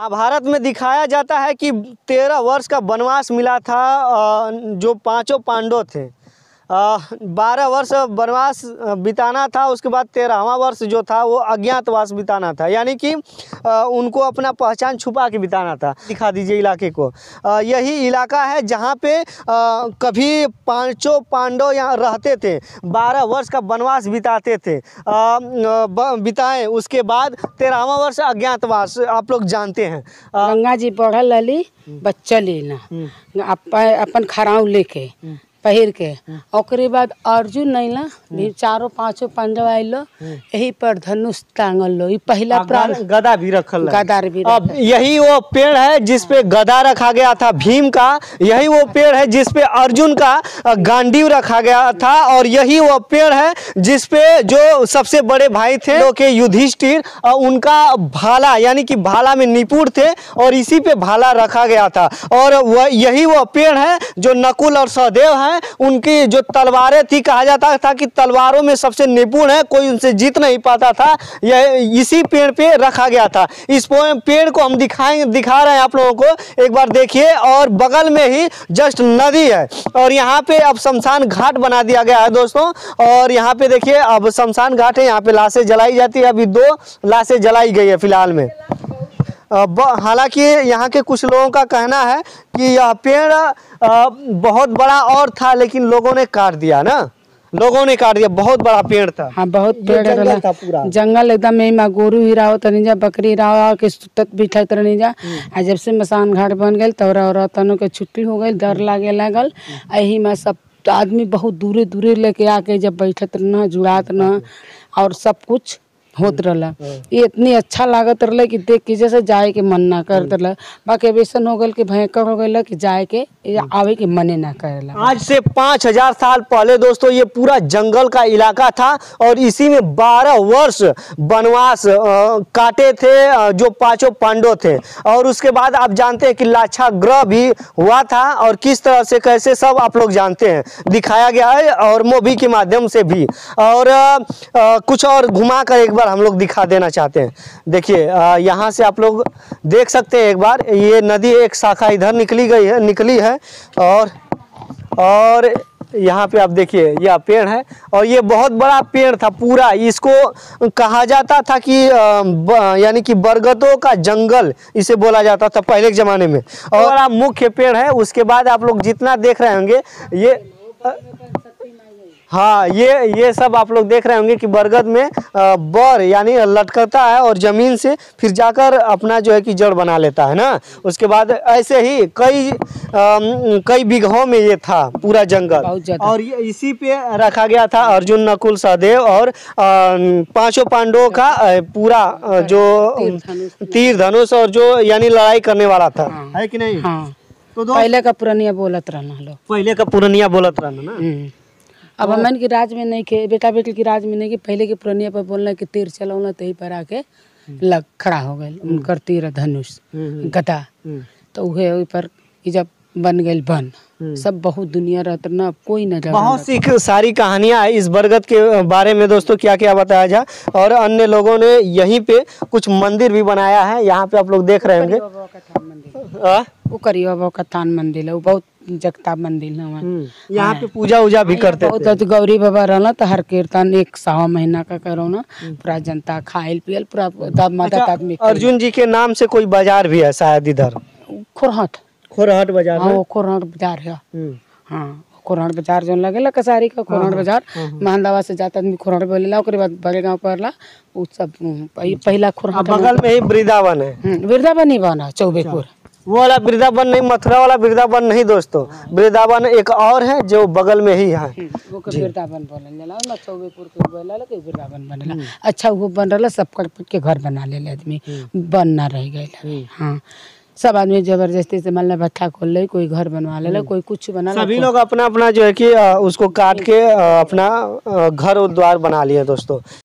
महाभारत में दिखाया जाता है कि 13 वर्ष का वनवास मिला था जो पांचों पांडव थे। 12 वर्ष वनवास बिताना था, उसके बाद 13वां वर्ष जो था वो अज्ञातवास बिताना था, यानी कि उनको अपना पहचान छुपा के बिताना था। दिखा दीजिए इलाके को। यही इलाका है जहाँ पे कभी पांचों पांडव यहाँ रहते थे, 12 वर्ष का वनवास बिताते थे, बिताए। उसके बाद 13वां वर्ष अज्ञातवास आप लोग जानते हैं। गंगा जी बढ़ल लली बच्चा लेना अपन खराव लेके पहिर के, ओकरे बाद अर्जुन नहीं ला भी चारों पांचों पांडव आइलो, यही पर धनुष टांगल लो। पहला प्राण गदा भी रखल, गदार भी। अब यही वो पेड़ है जिसपे गदा रखा गया था भीम का, यही वो पेड़ है जिसपे अर्जुन का गांडीव रखा गया था, और यही वो पेड़ है जिसपे जो सबसे बड़े भाई थे लोग के युधिष्ठिर, उनका भाला यानी कि भाला में निपुण थे और इसी पे भाला रखा गया था। और वह यही वो पेड़ है जो नकुल और सहदेव हैं, उनकी जो तलवारें थी, कहा जाता था कि तलवारों में सबसे निपुण है, कोई उनसे जीत नहीं पाता था। यह इसी पेड़ पे रखा गया था। इस पेड़ को हम दिखा रहे हैं आप लोगों को, एक बार देखिए। और बगल में ही जस्ट नदी है, और यहाँ पे अब शमशान घाट बना दिया गया है दोस्तों। और यहाँ पे देखिए अब शमशान घाट है, यहाँ पे लाशें जलाई जाती है। अभी 2 लाशें जलाई गई है फिलहाल में। हालांकि यहाँ के कुछ लोगों का कहना है कि यह पेड़ बहुत बड़ा और था, लेकिन लोगों ने काट दिया ना, लोगों ने काट दिया। बहुत बड़ा पेड़ था। हाँ, बहुत पेड़ जंगल था पूरा, जंगल एकदम। में गोरू ही रहो तनी जा, बकरी ही रहो के सुतत बिठा तनी जा। आ जब से मसान घाट बन गए तोरा औरतनों के छुट्टी हो गई, डर लागे लागल। यही में सब आदमी बहुत दूरे दूरे लेके आके जब बैठत न, जुड़ात न, और सब कुछ होत रहला। ये इतनी अच्छा लागत रहला कि देख के जैसे जाए के मन ना करत रहला। बाकी वैसन हो गल कि भयंकर हो गल कि जाए के आवे के मने ना करेला। आज से 5000 साल पहले दोस्तों ये पूरा जंगल का इलाका था, और इसी में 12 वर्ष वनवास काटे थे जो पांचों पांडव थे। और उसके बाद आप जानते हैं कि लाक्षागृह भी हुआ था, और किस तरह से कैसे सब आप लोग जानते हैं, दिखाया गया है और मूवी के माध्यम से भी। और कुछ और घुमा कर एक हम लोग दिखा देना चाहते हैं। देखिए यहाँ से आप लोग देख सकते हैं एक बार, ये नदी एक शाखा इधर निकली है, और यहाँ पे आप देखिए यह पेड़ है, और ये बहुत बड़ा पेड़ था पूरा। इसको कहा जाता था कि यानी कि बरगदों का जंगल इसे बोला जाता था पहले के ज़माने में। और मुख्य पेड़ है। उसके बाद आप लोग जितना देख रहे होंगे ये हाँ, ये सब आप लोग देख रहे होंगे कि बरगद में बर यानी लटकता है, और ज़मीन से फिर जाकर अपना जो है कि जड़ बना लेता है ना। उसके बाद ऐसे ही कई बीघों में ये था पूरा जंगल, और ये इसी पे रखा गया था अर्जुन, नकुल, सहदेव और पांचों पांडवों का पूरा जो तीर धनुष और जो यानी लड़ाई करने वाला था। है कि नहीं? हाँ। तो पहले का पुरानिया बोलत रहना लो, पहले का पुरानिया बोलत रहना ना। अब हमन की राज में नहीं के, बेटा बेटी की राज में नहीं के, पहले के पुरानिया पर बोलना कि तीर चलौना तही पर आके लग खड़ा हो गए उनकर तीर धनुष गदा। तो वही पर जब बन गए बन, सब बहुत दुनिया रहता ना, कोई न जाए। बहुत सी सारी कहानियां है इस बरगद के बारे में दोस्तों, क्या क्या बताया जाए। और अन्य लोगों ने यहीं पे कुछ मंदिर भी बनाया है, यहाँ पे आप लोग देख रहे होंगे। वो करियो का थान मंदिर है, वो बहुत जगता मंदिर है। यहाँ पे पूजा उजा भी करते थे। गौरी बाबा रहना तो हर कीर्तन 1 महीना का करो ना, पूरा जनता खायल पियल पूरा मदद आदमी। अर्जुन जी के नाम से कोई बाजार भी है शायद इधर, खोरहट बाजार। हाँ, वो खोरहट बाजार है। हाँ, खोरहट बाजार जो लगेला कसारी का खोरहट बाजार, महंदावा से जाता आदमी खोरहट बोलेला। ओकरे बाद बड़े गाँव पड़ला वो सब पहला खोरहट। बगल में ही वृंदावन है। वृंदावन ही बना चौबेपुर, वो वाला वृंदावन नहीं, मथुरा वाला वृंदावन नहीं दोस्तों। वृंदावन एक और है जो बगल में ही है, वो वृंदावन बोलेला ना, चौबेपुर के बोलेला के वृंदावन बनेला। अच्छा वो बन रहा, सब के घर बना ले आदमी, बन ना रह गए। हाँ, सब आदमी जबरदस्ती से मान भट्ठा खोल ले, कोई घर बनवा ले, कोई कुछ बना, सभी लोग अपना अपना जो है कि उसको काट के अपना घर और द्वार बना लिए दोस्तों।